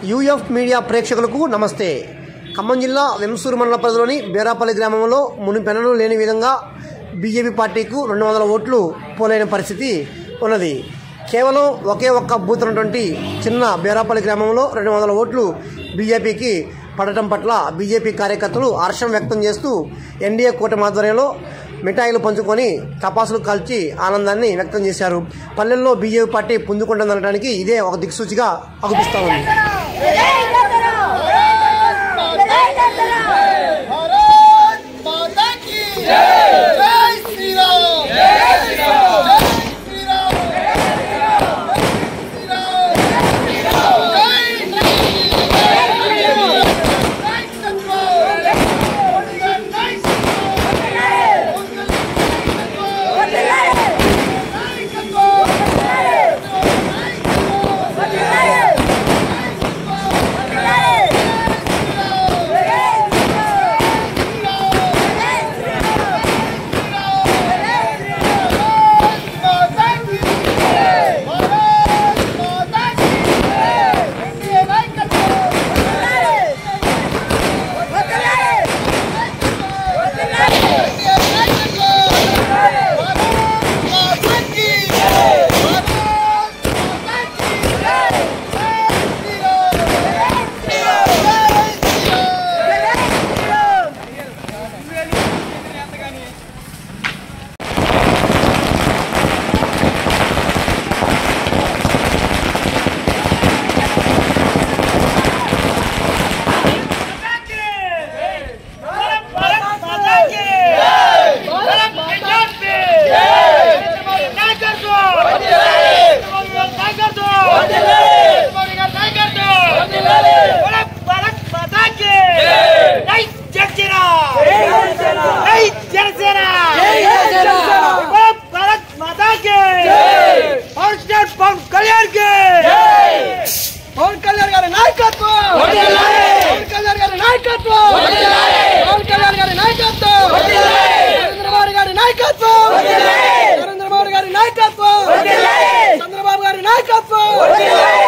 UF media ప్రేక్షకులకు నమస్తే. ఖమ్మం జిల్లా వెంసూరు మండల పరిధిలోని బేరాపల్లి గ్రామంలో మునిపెన్నడూ లేని విధంగా బీజేపీ పార్టీకు 200 ఓట్లు పోలైన పరిస్థితి ఉన్నది. కేవలం ఒకే ఒక్క బూత్ ఉన్నటువంటి చిన్న బేరాపల్లి గ్రామంలో 200 ఓట్లు బీజేపీకి పడటం పట్ల బీజేపీ కార్యకర్తలు హర్షం వ్యక్తం చేస్తూ ఎన్డీఏ కూటమి ఆధ్వర్యంలో మిఠాయిలు పంచుకొని టపాసులు కాల్చి ఆనందాన్ని వ్యక్తం చేశారు. పల్లెల్లో బీజేపీ పార్టీ పుంజుకుంటుందనడానికి ఇదే ఒక దిక్సూచిగా అగుపిస్తా ఉంది. చంద్రబాబు గారి నాయకత్వం